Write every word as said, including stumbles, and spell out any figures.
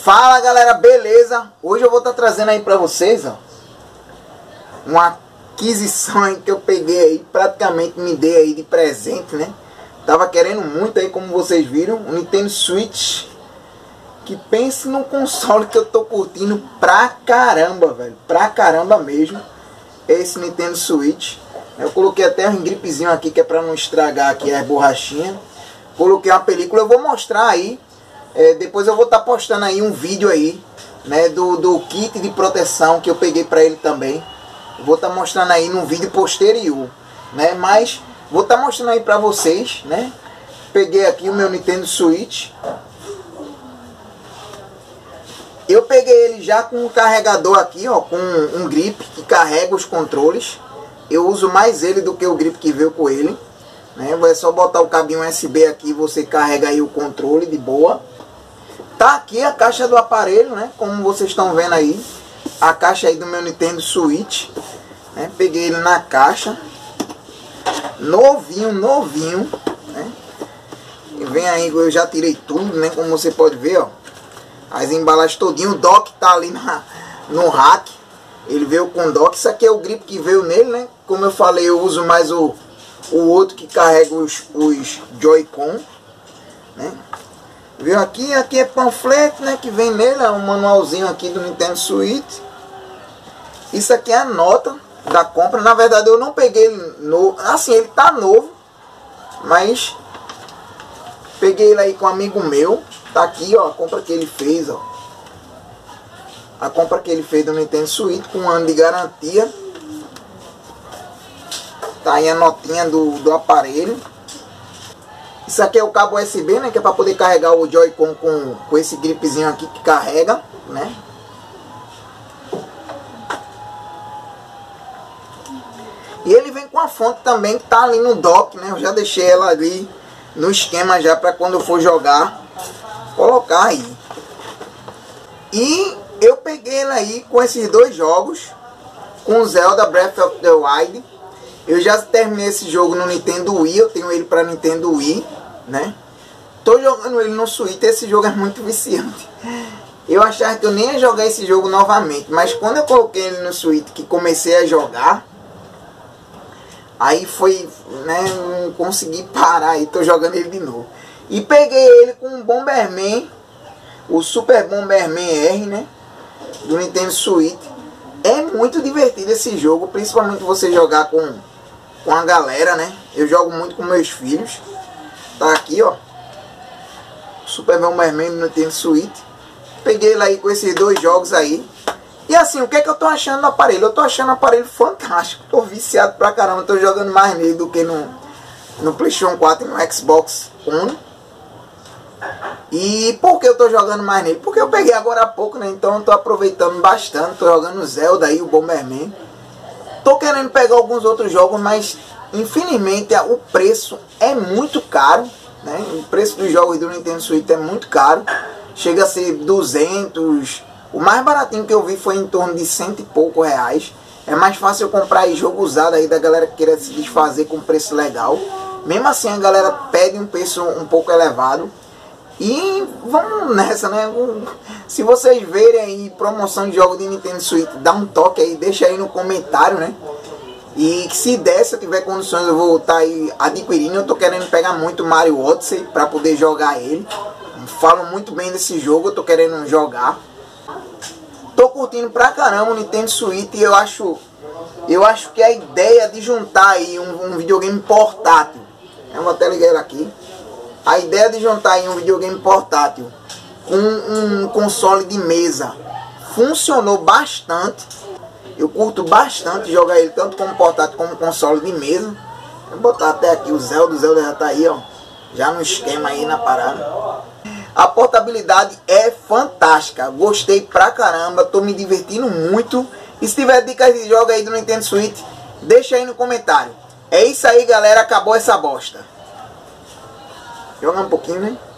Fala galera, beleza? Hoje eu vou estar trazendo aí pra vocês, ó, uma aquisição aí que eu peguei aí, praticamente me dei aí de presente, né? Tava querendo muito aí, como vocês viram, o Nintendo Switch. Que pense num console que eu tô curtindo pra caramba, velho. Pra caramba mesmo. Esse Nintendo Switch. Eu coloquei até um gripezinho aqui, que é pra não estragar aqui as borrachinhas. Coloquei uma película, eu vou mostrar aí. É, depois eu vou estar tá postando aí um vídeo aí, né, do, do kit de proteção que eu peguei pra ele também. Vou estar tá mostrando aí num vídeo posterior, né, mas vou estar tá mostrando aí pra vocês, né. Peguei aqui o meu Nintendo Switch. Eu peguei ele já com um carregador aqui, ó, com um grip que carrega os controles. Eu uso mais ele do que o grip que veio com ele, né. É só botar o cabinho U S B aqui e você carrega aí o controle de boa. Tá aqui a caixa do aparelho, né? Como vocês estão vendo aí, a caixa aí do meu Nintendo Switch, né? Peguei ele na caixa, novinho, novinho, né? E vem aí, eu já tirei tudo, né? Como você pode ver, ó, as embalagens todinho. O dock tá ali na, no rack, ele veio com dock. Isso aqui é o grip que veio nele, né? Como eu falei, eu uso mais o, o outro que carrega os, os Joy-Con, né? Viu aqui? Aqui é panfleto, né, que vem nele, é um manualzinho aqui do Nintendo Switch. Isso aqui é a nota da compra. Na verdade eu não peguei ele novo, assim, ele tá novo, mas peguei ele aí com um amigo meu. Tá aqui, ó, a compra que ele fez, ó. A compra que ele fez do Nintendo Switch com um ano de garantia. Tá aí a notinha do, do aparelho. Isso aqui é o cabo U S B, né, que é para poder carregar o Joy-Con com, com esse gripzinho aqui que carrega, né. E ele vem com a fonte também que tá ali no dock, né. Eu já deixei ela ali no esquema já para quando eu for jogar colocar aí. E eu peguei ele aí com esses dois jogos, com Zelda Breath of the Wild. Eu já terminei esse jogo no Nintendo Wii, eu tenho ele para Nintendo Wii, né? Tô jogando ele no Switch, esse jogo é muito viciante. Eu achava que eu nem ia jogar esse jogo novamente, mas quando eu coloquei ele no Switch, que comecei a jogar, aí foi, né, não consegui parar e tô jogando ele de novo. E peguei ele com o Bomberman, o Super Bomberman R, né, do Nintendo Switch. É muito divertido esse jogo, principalmente você jogar com com a galera, né? Eu jogo muito com meus filhos. Tá aqui, ó, Super Bomberman no Nintendo Switch. Peguei ele aí com esses dois jogos aí. E assim, o que é que eu tô achando do aparelho? Eu tô achando o aparelho fantástico. Tô viciado pra caramba. Tô jogando mais nele do que no, no PlayStation quatro e no Xbox One. E por que eu tô jogando mais nele? Porque eu peguei agora há pouco, né? Então eu tô aproveitando bastante. Tô jogando o Zelda aí, o Bomberman. Tô querendo pegar alguns outros jogos, mas infelizmente o preço é muito caro, né? O preço dos jogos do Nintendo Switch é muito caro. Chega a ser duzentos. O mais baratinho que eu vi foi em torno de cento e pouco reais. É mais fácil eu comprar aí jogo usado aí da galera que queira se desfazer com preço legal. Mesmo assim a galera pede um preço um pouco elevado. E vamos nessa, né? Se vocês verem aí promoção de jogo de Nintendo Switch, dá um toque aí, deixa aí no comentário, né? E se der, se eu tiver condições, eu vou estar aí adquirindo. Eu tô querendo pegar muito Mario Odyssey para poder jogar ele. Falam muito bem desse jogo, eu tô querendo jogar. Tô curtindo pra caramba o Nintendo Switch e eu acho, eu acho que a ideia de juntar aí um, um videogame portátil, eu vou até ligar ele aqui. A ideia de juntar aí um videogame portátil com um console de mesa funcionou bastante. Eu curto bastante jogar ele tanto como portátil como console de mesa. Vou botar até aqui o Zelda, o Zelda já tá aí, ó, já no esquema aí na parada. A portabilidade é fantástica, gostei pra caramba, tô me divertindo muito. E se tiver dicas de jogo aí do Nintendo Switch, deixa aí no comentário. É isso aí galera, acabou essa bosta. Joga um pouquinho, né?